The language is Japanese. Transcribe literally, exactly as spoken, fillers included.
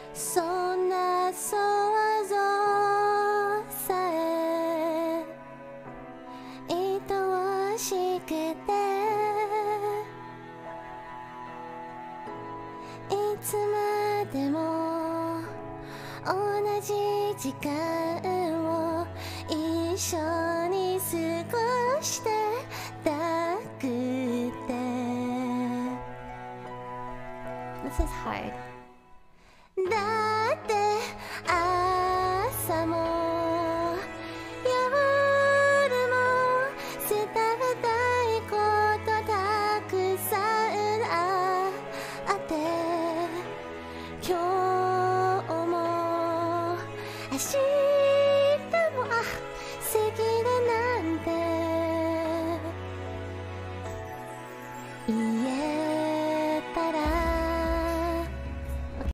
そんな想像さえ愛おしくて、いつまでも同じ時間を一緒に過ごしてたくて。 This is hard. だって朝も夜も伝えたいことたくさんあって、今日も明日